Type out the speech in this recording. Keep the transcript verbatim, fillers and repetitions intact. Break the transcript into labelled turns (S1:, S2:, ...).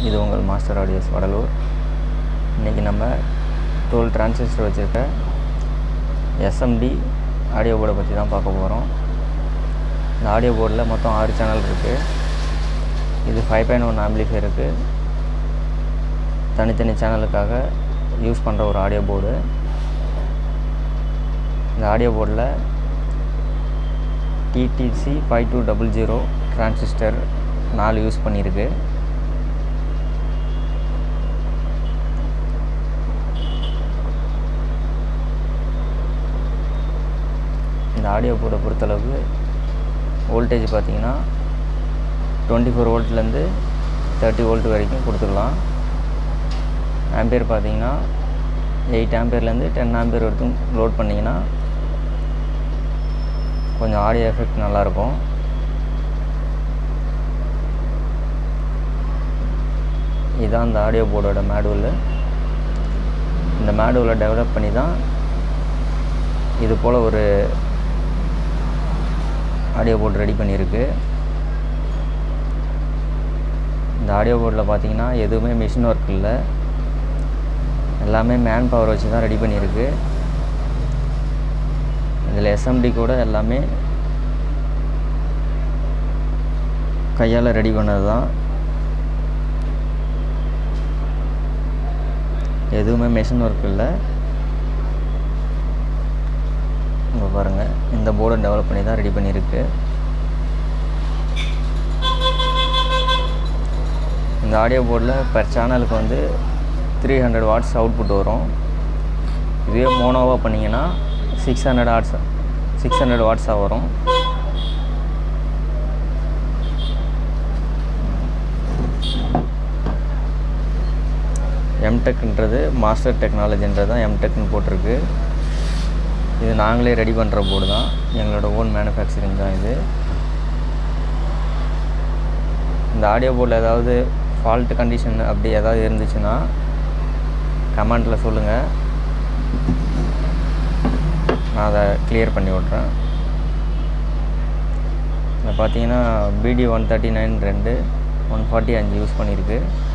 S1: இது உங்கள் master audios Vadalur. இன்றைக்கி நம்ம டுவெல் டிரான்சிஸ்டர் வச்சுருக்க எஸ்எம்டி ஆடியோ போர்டை பற்றி தான் பார்க்க போகிறோம். இந்த ஆடியோ போர்டில் மொத்தம் ஆறு சேனல் இருக்குது. இது ஃபைவ் பாயிண்ட் ஒன் ஆம்பிளிஃபையருக்கு தனித்தனி சேனலுக்காக யூஸ் பண்ணுற ஒரு ஆடியோ போர்டு. இந்த ஆடியோ போர்டில் TTC five two double zero transistor நாலு யூஸ் பண்ணியிருக்கு. இந்த ஆடியோ போர்டை பொறுத்தளவுக்கு வோல்டேஜ் பார்த்திங்கன்னா டுவெண்ட்டி ஃபோர் வோல்ட்லேருந்து தேர்ட்டி வோல்ட் வரைக்கும் கொடுத்துக்கலாம். ஆம்பியர் பார்த்திங்கன்னா எயிட் ஆம்பியர்லேருந்து டென் ஆம்பியர் வரைக்கும் லோட் பண்ணிங்கன்னா கொஞ்சம் ஆடியோ எஃபெக்ட் நல்லாயிருக்கும். இதுதான் இந்த ஆடியோ போர்டோட மேனுவல். இந்த மேனுவலை டெவலப் பண்ணி தான் இது போல் ஒரு ஆடியோ போர்டு ரெடி பண்ணியிருக்கு. இந்த ஆடியோ போர்டில் பார்த்தீங்கன்னா எதுவுமே மிஷின் ஒர்க் இல்லை, எல்லாமே மேன் பவர் வச்சு தான் ரெடி பண்ணியிருக்கு. இதில் எஸ்எம்டி கூட எல்லாமே கையால் ரெடி பண்ணது தான், எதுவுமே மிஷின் ஒர்க் இல்லை. இங்கே பாருங்கள், இந்த போர்டை டெவலப் பண்ணி தான் ரெடி பண்ணியிருக்கு. இந்த ஆடியோ போர்டில் பெர் சேனலுக்கு வந்து த்ரீ ஹண்ட்ரட் வாட்ஸ் அவுட்புட் வரும். இதுவே மோனோவாக பண்ணிங்கன்னா six hundred watts six hundred வாட்ஸாக வரும். எம்டெக்ன்றது மாஸ்டர் டெக்னாலஜின்றது தான் எம்டெக்னு போட்டிருக்கு. இது நாங்களே ரெடி பண்ணுற போர்டு தான், எங்களோட ஓன் மேனுஃபேக்சரிங் தான் இது. இந்த ஆடியோ போர்டில் ஏதாவது ஃபால்ட் கண்டிஷன் அப்படி ஏதாவது இருந்துச்சுன்னா கமெண்டில் சொல்லுங்கள், நான் அதை கிளியர் பண்ணி விட்றேன். இதில் பார்த்தீங்கன்னா பிடி ஒன் தேர்ட்டி நைன் ரெண்டு ஒன் ஃபார்ட்டி அஞ்சு யூஸ் பண்ணியிருக்கு.